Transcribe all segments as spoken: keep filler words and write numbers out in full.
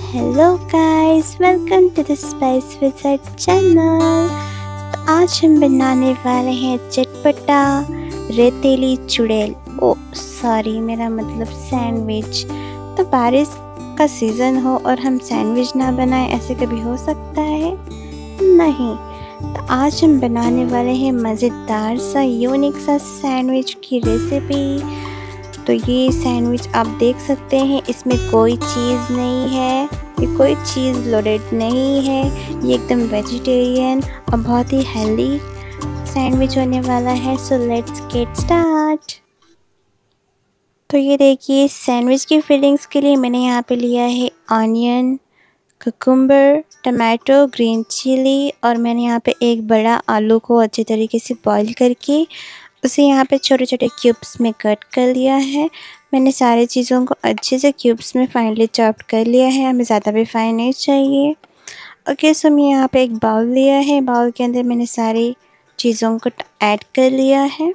Hello guys, welcome to the spice wizard channel. तो आज हम बनाने वाले हैं चटपटा रेतीली चुड़ैल। ओ सॉरी, मेरा मतलब सैंडविच। तो बारिश का सीज़न हो और हम सैंडविच ना बनाएं, ऐसे कभी हो सकता है? नहीं। तो आज हम बनाने वाले हैं मज़ेदार सा यूनिक सा सैंडविच की रेसिपी। तो ये सैंडविच आप देख सकते हैं, इसमें कोई चीज़ नहीं है, ये कोई चीज़ लोडेड नहीं है, ये एकदम वेजिटेरियन और बहुत ही हेल्दी सैंडविच होने वाला है। So let's get start. तो ये देखिए, सैंडविच की फिलिंग्स के लिए मैंने यहाँ पे लिया है onion, cucumber, tomato, green chilli और मैंने यहाँ पे एक बड़ा आलू को अच्छे तरीके से बॉईल करके उसे यहाँ पे छोटे छोटे क्यूब्स में कट कर लिया है। मैंने सारी चीज़ों को अच्छे से क्यूब्स में फाइनली चॉप्ड कर लिया है, हमें ज़्यादा भी फाइन नहीं चाहिए। ओके, सो मैं यहाँ पे एक बाउल लिया है, बाउल के अंदर मैंने सारी चीज़ों को ऐड कर लिया है।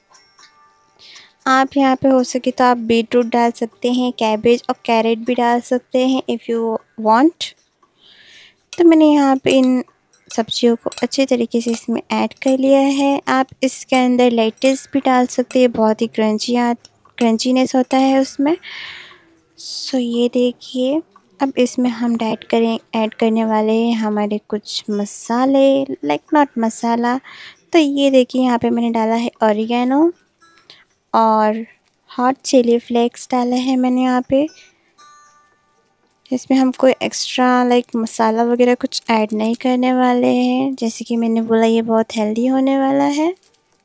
आप यहाँ पे हो सके तो आप बीटरूट डाल सकते हैं, कैबेज और कैरेट भी डाल सकते हैं इफ़ यू वांट। तो मैंने यहाँ पे इन सब्जियों को अच्छे तरीके से इसमें ऐड कर लिया है। आप इसके अंदर लेट्स भी डाल सकते हैं, बहुत ही क्रंची क्रंचीनेस होता है उसमें। सो ये देखिए, अब इसमें हम ऐड करें ऐड करने वाले हैं हमारे कुछ मसाले, लाइक नॉट मसाला। तो ये देखिए, यहाँ पे मैंने डाला है ऑरिगेनो और हॉट चिली फ्लेक्स डाला है मैंने यहाँ पे। इसमें हम कोई एक्स्ट्रा लाइक मसाला वगैरह कुछ ऐड नहीं करने वाले हैं, जैसे कि मैंने बोला ये बहुत हेल्दी होने वाला है।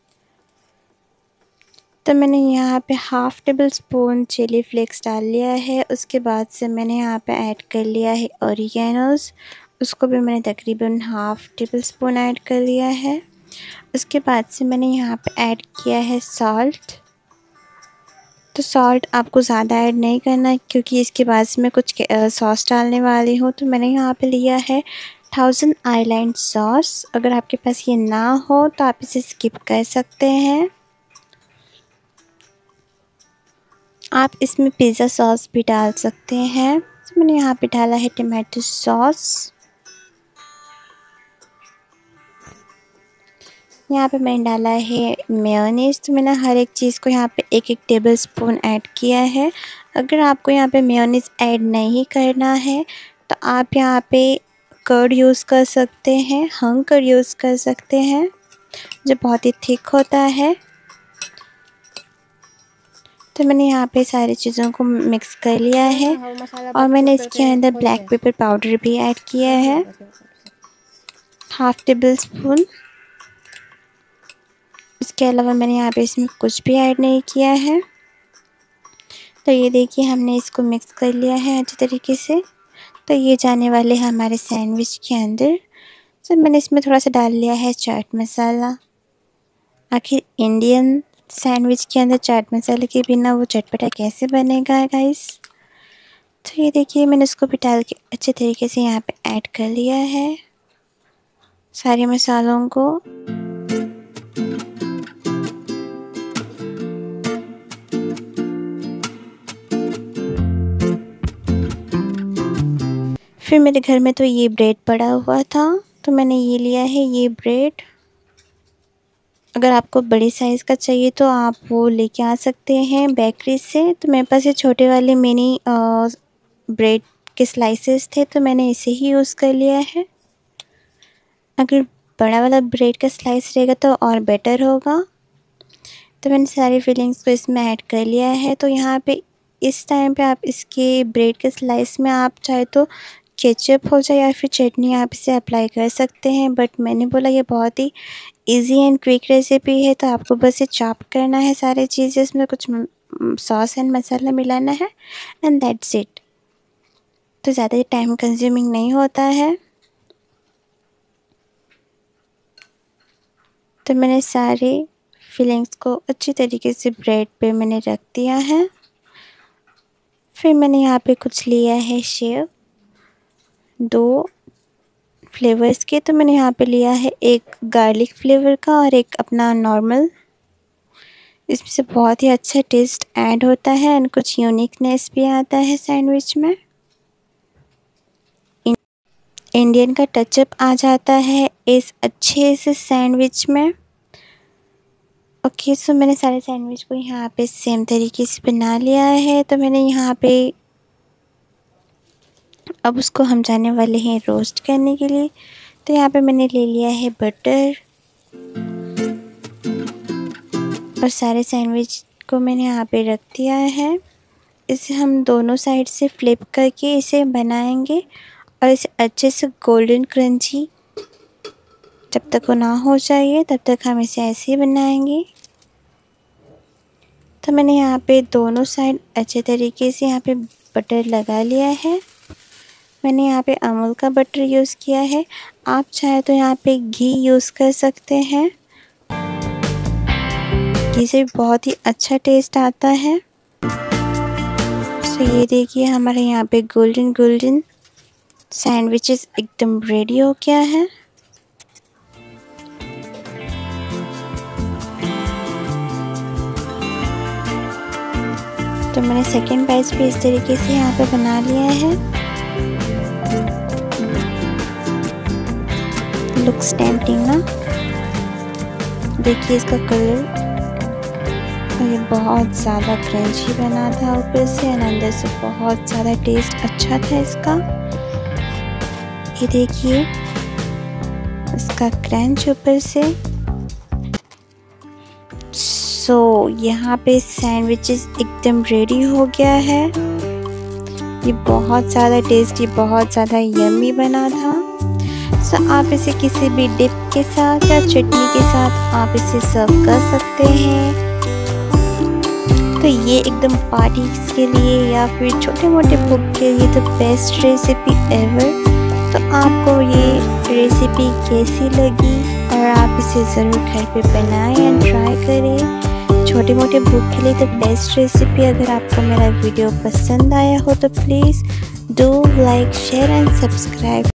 तो मैंने यहाँ पे half table spoon chilli flakes डाल लिया है। उसके बाद से मैंने यहाँ पे ऐड कर लिया है ऑरिगेनोस, उसको भी मैंने तकरीबन हाफ़ टेबल स्पून ऐड कर लिया है। उसके बाद से मैंने यहाँ पे ऐड किया है सॉल्ट। तो सॉल्ट आपको ज़्यादा ऐड नहीं करना, क्योंकि इसके बाद से मैं कुछ सॉस डालने वाली हूँ। तो मैंने यहाँ पे लिया है थाउजेंड आइलैंड सॉस। अगर आपके पास ये ना हो तो आप इसे स्किप कर सकते हैं। आप इसमें पिज़्ज़ा सॉस भी डाल सकते हैं। तो मैंने यहाँ पे डाला है टमाटो सॉस। यहाँ पे मैंने डाला है मेयोनीज़। तो मैंने हर एक चीज़ को यहाँ पे एक एक टेबल स्पून ऐड किया है। अगर आपको यहाँ पे मेयोनीज़ ऐड नहीं करना है तो आप यहाँ पे कर्ड यूज़ कर सकते हैं, हंग कर्ड यूज़ कर सकते हैं, जो बहुत ही थिक होता है। तो मैंने यहाँ पे सारी चीज़ों को मिक्स कर लिया है और मैंने इसके अंदर ब्लैक पेपर पाउडर भी ऐड किया है, हाफ़ टेबल स्पून। इसके अलावा मैंने यहाँ पे इसमें कुछ भी ऐड नहीं किया है। तो ये देखिए, हमने इसको मिक्स कर लिया है अच्छे तरीके से। तो ये जाने वाले हैं हमारे सैंडविच के अंदर। तो मैंने इसमें थोड़ा सा डाल लिया है चाट मसाला। आखिर इंडियन सैंडविच के अंदर चाट मसाले के बिना वो चटपटा कैसे बनेगा गाइस। तो ये देखिए, मैंने उसको भी डाल के अच्छे तरीके से यहाँ पे ऐड कर लिया है सारे मसालों को। फिर मेरे घर में तो ये ब्रेड पड़ा हुआ था, तो मैंने ये लिया है ये ब्रेड। अगर आपको बड़े साइज़ का चाहिए तो आप वो लेके आ सकते हैं बेकरी से। तो मेरे पास ये छोटे वाले मिनी ब्रेड के स्लाइसेस थे, तो मैंने इसे ही यूज़ कर लिया है। अगर बड़ा वाला ब्रेड का स्लाइस रहेगा तो और बेटर होगा। तो मैंने सारी फिलिंग्स को इसमें ऐड कर लिया है। तो यहाँ पे इस टाइम पे आप इसके ब्रेड के स्लाइस में आप चाहे तो केचप हो जाए या फिर चटनी आप इसे अप्लाई कर सकते हैं, बट मैंने बोला ये बहुत ही इजी एंड क्विक रेसिपी है, तो आपको बस ये चॉप करना है सारी चीज़ें, इसमें कुछ सॉस एंड मसाला मिलाना है एंड दैट्स इट। तो ज़्यादा टाइम कंज्यूमिंग नहीं होता है। तो मैंने सारे फिलिंग्स को अच्छी तरीके से ब्रेड पे मैंने रख दिया है। फिर मैंने यहाँ पे कुछ लिया है शेव, दो फ्लेवर्स के। तो मैंने यहाँ पे लिया है एक गार्लिक फ्लेवर का और एक अपना नॉर्मल। इसमें से बहुत ही अच्छा टेस्ट ऐड होता है एंड कुछ यूनिकनेस भी आता है सैंडविच में। इंडियन का टचअप आ जाता है इस अच्छे से सैंडविच में। ओके, सो मैंने सारे सैंडविच को यहाँ पे सेम तरीके से बना लिया है। तो मैंने यहाँ पे अब उसको हम जाने वाले हैं रोस्ट करने के लिए। तो यहाँ पे मैंने ले लिया है बटर और सारे सैंडविच को मैंने यहाँ पे रख दिया है। इसे हम दोनों साइड से फ्लिप करके इसे बनाएंगे और इसे अच्छे से गोल्डन क्रंची जब तक वो ना हो जाए तब तक हम इसे ऐसे ही बनाएंगे। तो मैंने यहाँ पे दोनों साइड अच्छे तरीके से यहाँ पे बटर लगा लिया है। मैंने यहाँ पे अमूल का बटर यूज़ किया है, आप चाहे तो यहाँ पे घी यूज़ कर सकते हैं। घी से बहुत ही अच्छा टेस्ट आता है। तो ये देखिए हमारे यहाँ पे गोल्डन गोल्डन सैंडविचेस एकदम रेडी हो गया है। तो मैंने सेकेंड बैच भी इस तरीके से यहाँ पे बना लिया है। लुक्स टेम्पटिंग ना, देखिए इसका कलर, ये बहुत ज़्यादा क्रंची बना था ऊपर से और अंदर से बहुत ज़्यादा टेस्ट अच्छा था इसका। ये देखिए इसका क्रंच ऊपर से। सो so, यहाँ पे सैंडविचेस एकदम रेडी हो गया है। ये बहुत ज़्यादा टेस्टी, बहुत ज़्यादा यम्मी बना था। सो so, आप इसे किसी भी डिप के साथ या चटनी के साथ आप इसे सर्व कर सकते हैं। तो ये एकदम पार्टीज के लिए या फिर छोटे मोटे भूख के लिए तो बेस्ट रेसिपी एवर। तो आपको ये रेसिपी कैसी लगी और आप इसे ज़रूर घर पे बनाएं एंड ट्राई करें। छोटे मोटे भूख के लिए तो बेस्ट रेसिपी। अगर आपको मेरा वीडियो पसंद आया हो तो please do like, share and subscribe.